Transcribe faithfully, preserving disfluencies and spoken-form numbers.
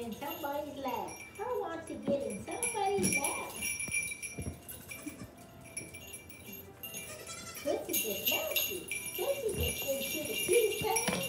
in somebody's lap. I want to get in somebody's lap. Pussy gets nasty. Pussy gets into the toothpaste.